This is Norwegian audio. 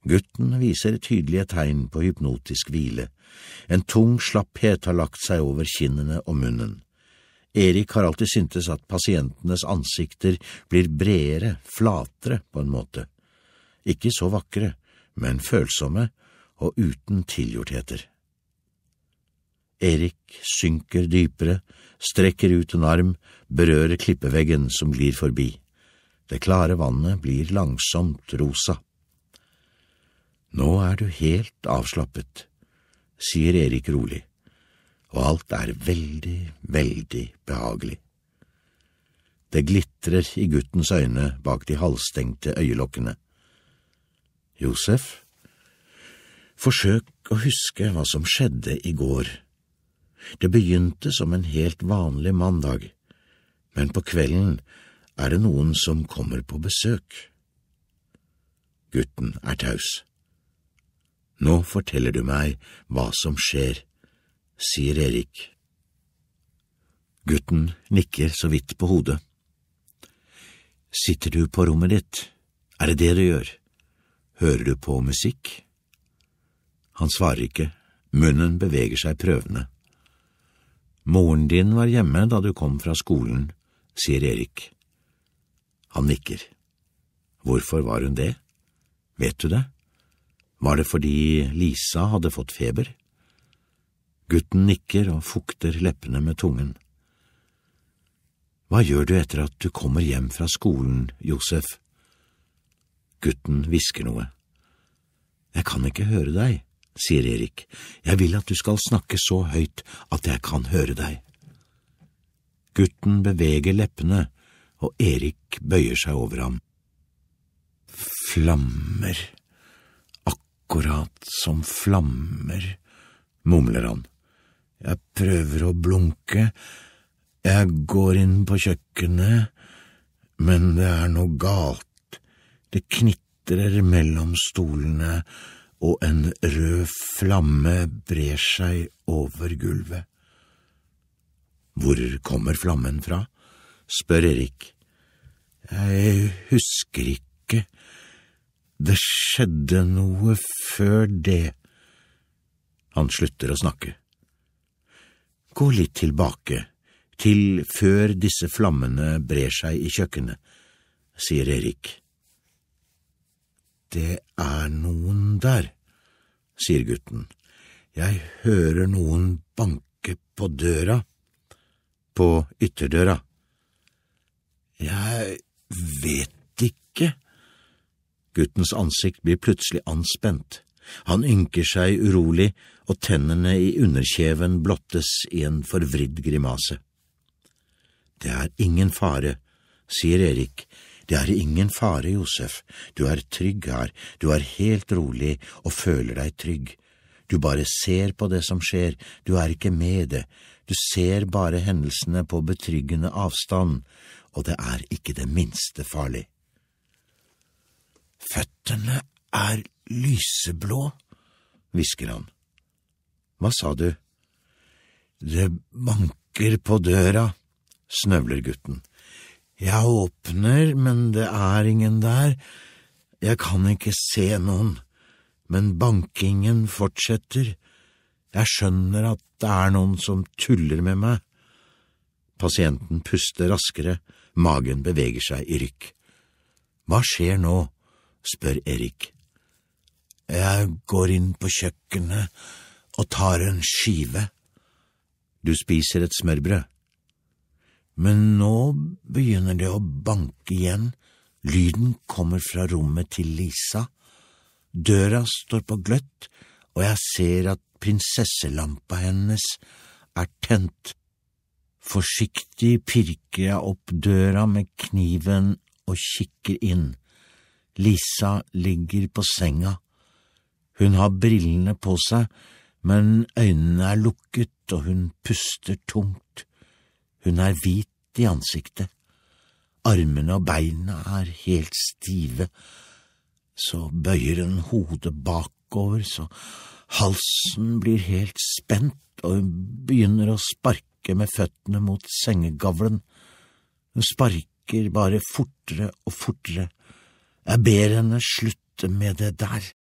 Gutten viser tydelige tegn på hypnotisk hvile. En tung slapphet har lagt seg over kinnene og munnen. Erik har alltid syntes at pasientenes ansikter blir bredere, flatere på en måte. Ikke så vakre, men følsomme og uten tilgjortheter. Erik synker dypere, strekker ut en arm, berører klippeveggen som glir forbi. Det klare vannet blir langsomt rosa. Nå du helt avslappet, sier Erik rolig, og alt veldig, veldig behagelig. Det glitrer i guttens øyne bak de halvstengte øyelokkene. Josef, forsøk å huske hva som skjedde i går. Det begynte som en helt vanlig mandag, men på kvelden det noen som kommer på besøk. Gutten taus. Nå forteller du meg hva som skjer, sier Erik. Gutten nikker så vidt på hodet. Sitter du på rommet ditt? Det det du gjør? Hører du på musikk? Han svarer ikke, munnen beveger seg prøvende. Moren din var hjemme da du kom fra skolen, sier Erik. Han nikker. Hvorfor var hun det? Vet du det? Var det fordi Lisa hadde fått feber? Gutten nikker og fukter leppene med tungen. Hva gjør du etter at du kommer hjem fra skolen, Josef? Gutten hvisker noe. Jeg kan ikke høre deg, sier Erik. Jeg vil at du skal snakke så høyt at jeg kan høre deg. Gutten beveger leppene, og Erik bøyer seg over ham. Flammer, akkurat som flammer, mumler han. Jeg prøver å blunke, jeg går inn på kjøkkenet, men det noe galt. Det knitrer mellom stolene, og en rød flamme brer seg over gulvet. Hvor kommer flammen fra? Spør Erik. Jeg husker ikke. Det skjedde noe før det. Han slutter å snakke. Gå litt tilbake, til før disse flammene brer seg i kjøkkenet, sier Erik. Det noen der, sier gutten. Jeg hører noen banke på døra, på ytterdøra. Jeg vet ikke. Guttens ansikt blir plutselig anspent. Han ynker seg urolig, og tennene i underkjeven blottes i en forvridd grimase. Det ingen fare, sier Erik. Det ingen fare, Josef. Du trygg her, du helt rolig og føler deg trygg. Du bare ser på det som skjer, du ikke med det. Du ser bare hendelsene på betryggende avstand, og det ikke det minste farlig. Føttene lyseblå, hvisker han. Hva sa du? Det banker på døra, snøvler gutten. Jeg åpner, men det ingen der. Jeg kan ikke se noen, men bankingen fortsetter. Jeg skjønner at det noen som tuller med meg. Pasienten puster raskere, magen beveger seg i rykk. Hva skjer nå? Spør Erik. Jeg går inn på kjøkkenet og tar en skive. Du spiser et smørbrød. Men nå begynner det å banke igjen. Lyden kommer fra rommet til Lisa. Døra står på gløtt, og jeg ser at prinsesselampa hennes tent. Forsiktig pirker jeg opp døra med kniven og kikker inn. Lisa ligger på senga. Hun har brillene på seg, men øynene lukket, og hun puster tungt. Hun hvit i ansiktet. Armene og beina helt stive. Så bøyer hun hodet bakover, så halsen blir helt spent, og hun begynner å sparke med føttene mot sengegavlen. Hun sparker bare fortere og fortere. Jeg ber henne slutte med det der,